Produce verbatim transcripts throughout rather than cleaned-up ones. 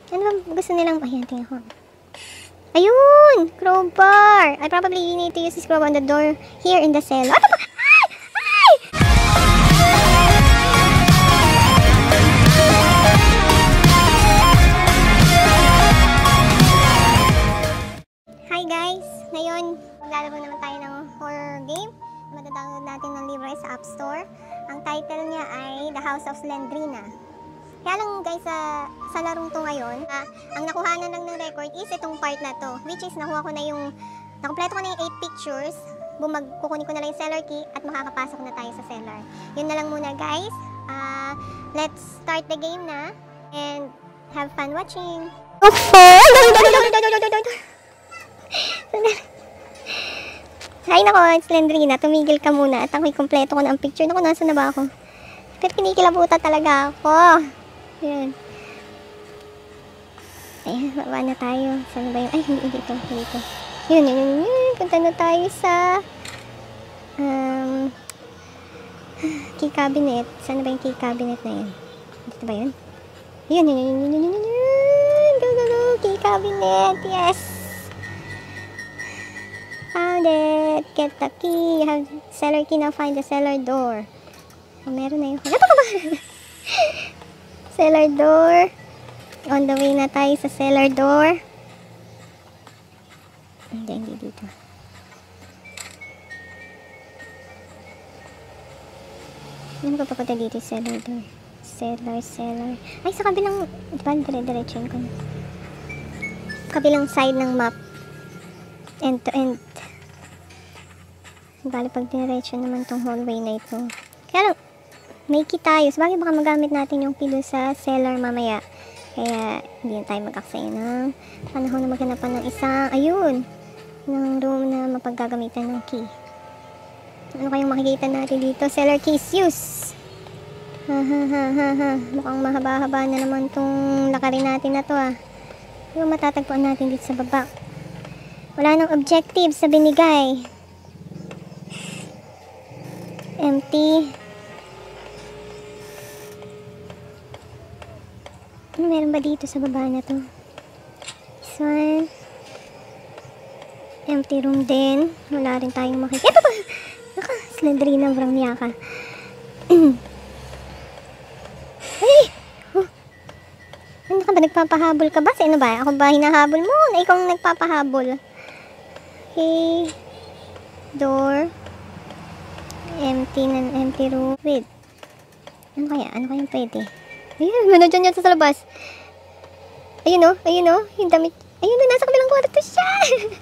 Ano ba gusto nilang... Ayan, tingnan ko. Ayun! Crowbar! I probably need to use this crowbar on the door here in the cell. Ano ba? Ay! Ay! Hi guys! Ngayon, maglalaro naman tayo ng horror game. Matadownload natin ng libre sa App Store. Ang title niya ay The House of Slendrina. Kaya lang guys, sa, sa larong to ngayon, uh, ang nakuhanan lang ng record is itong part na to. Which is, nakuha ko na yung, nakompleto ko na yung eight pictures. Bumag, kukunin ko na lang yung seller key at makakapasok na tayo sa seller. Yun na lang muna guys. Uh, let's start the game na. And have fun watching. Okay! Hay nako, Slendrina, tumigil ka muna at ako'y kompleto ko na ang picture. Naku, nasa na ba ako? Pero pinikilabutan talaga ako. Ayan. Ayan, baba na tayo. Saan ba yun? Ay, hindi dito. Dito. Yun, yun, yun, yun. Punta na tayo sa um, key cabinet. Saan ba yung key cabinet na yun? Dito ba yun? Yun, yun, yun, yun, yun, yun, yun. Go, go, go. Key cabinet. Yes. Found it. Get the key. You have seller key. Now find the cellar door. Oh, meron na yun. Ano ba ba? Cellar door. On the way na tayo sa cellar door. Hindi, hindi dito. Ano ba papunta dito? Cellar door. Cellar, cellar. Ay, sa kabilang... Diba, dire-diretsuin ko na. Kabilang side ng map. End to end. Bali, pag diretso naman tong hallway na ito. Kaya lang, may key tayo. So, bakit baka magamit natin yung key sa cellar mamaya. Kaya, hindi na tayo mag-aksaya ng panahon na maghanapan ng isang, ayun, ng room na mapaggagamitan ng key. Ano kayong makikita natin dito? Cellar keys use. Ha ha ha ha ha. Mukhang mahaba-haba na naman tong lakarin natin na to ah. Yung matatagpuan natin dito sa baba. Wala nang objectives sa binigay. Empty. Ano meron ba dito sa baba na to? This one. Empty room din. Wala rin tayong makikita. Ito ba? Naka, Slendrina, brang niya ka. Ay! Oh. Ano ka ba? Nagpapahabol ka ba? Sino ba? Ako ba hinahabol mo? Na ikaw ang nagpapahabol. Okay. Door. Empty na empty room. Wait. Ano kaya? Ano kaya pwede? Ayun, nandiyan yan sa labas. Ayun o, ayun o, yung damit. Ayun na, nasa kabilang kwarto siya.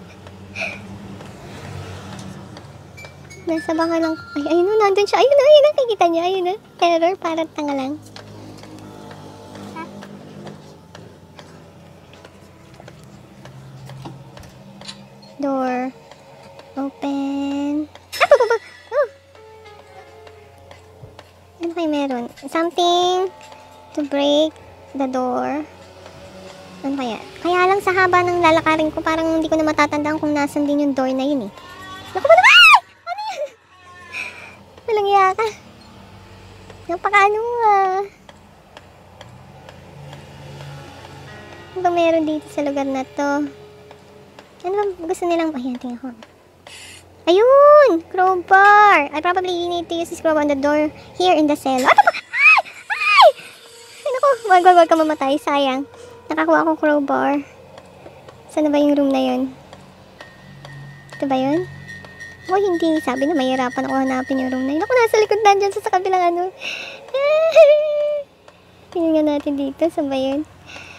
Nasa baka lang. Ay, ayun o, nandun siya. Ayun o, ayun o, nakikita niya. Ayun o, error, parang tanga lang. Door. Open. Ah, baba. Oh. Ano kayo meron? Something to break the door. Ano kaya? Kaya lang sa haba ng lalakarin ko, parang hindi ko na matatandaan kung nasan din yung door na yun eh. Naku ba naman? Ano yan? Walang iya ka. Napakaano ah. Ano ba meron dito sa lugar na to? Ano ba gusto nilang... Ayan, tingnan ko. Ayun! Crowbar! I probably need to use this crowbar on the door here in the cell. Ano ba? Ay! Ay! Ay, naku. Wag, wag, wag ka mamatay. Sayang. Nakakuha akong crowbar. Saan ba yung room na yun? Ito ba yun? O, hindi. Sabi na mahirapan ako hanapin yung room na yun. Ako, nasa likod na dyan sa, sa kabilang ano. Tingnan nga natin dito. Saan ba yun?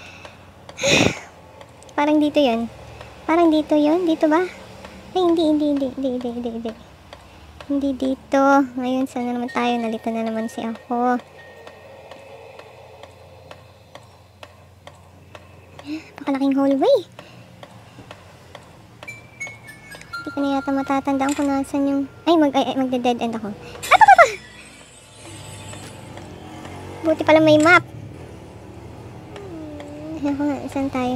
Parang dito yun. Parang dito yun. Dito ba? Ay, hindi, hindi, hindi, hindi, hindi, hindi, hindi. Hindi dito. Ngayon, saan na naman tayo? Nalito na naman si ako. Pakalaking hallway. Hindi ko na yata matatandaan kung nasan yung... Ay, mag, ay, ay, magde-dead end ako. Ano ba ba? Buti pala may map. Ayan ko nga, saan tayo?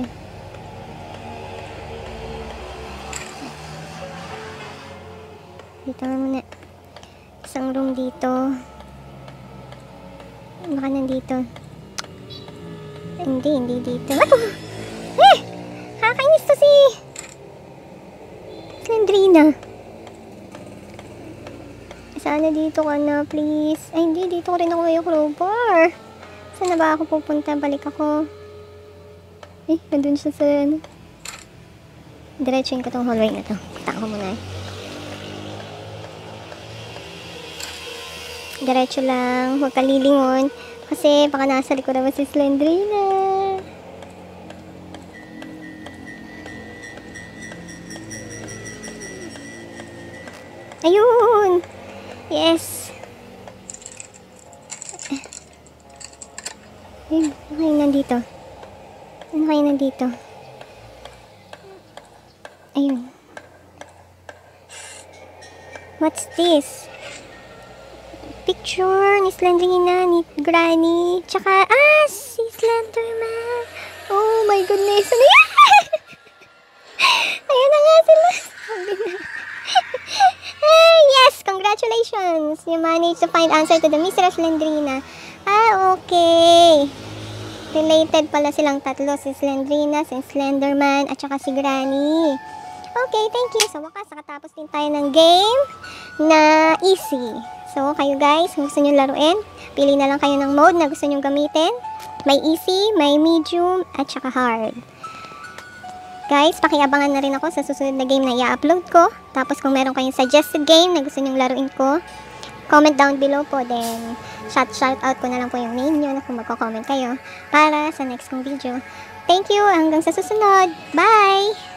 Dito nga muna. Isang room dito. Baka nandito. Hindi, hindi dito. Ano? Slendrina. Sana dito ka na, please. Ay, hindi. Dito ko rin ako may crowbar. Saan na ba ako pupunta? Balik ako. Eh, nandun siya sa ano. Diretsuin ko tong hallway na to. Kita ko muna eh. Diretso lang. Huwag ka lilingon. Kasi baka nasa likod naman si Slendrina. Ayun! Yes! Ayun, ano kayo nandito? Ano kayo nandito? Ayun. What's this? Picture ni Slendrina, ni Granny, tsaka, ah, si Slenderman. Oh my goodness. Ano yan? Ayan na nga sila. Hey, yes, congratulations. You managed to find answer to the mystery of Slendrina. Ah, okay. Related pala silang tatlo, si Slendrina, si Slenderman, at saka si Granny. Okay, thank you. Sa wakas, nakatapos din tayo ng game na easy. So, kayo guys, kung gusto nyo laruin, pili na lang kayo ng mode na gusto nyo gamitin. May easy, may medium, at saka hard. Guys, pakiabangan na rin ako sa susunod na game na i-upload ko. Tapos kung meron kayong suggested game na gusto nyo laruin ko, comment down below po. Then, shout, shout out ko na lang po yung name nyo na kung magko-comment kayo para sa next kong video. Thank you, hanggang sa susunod. Bye!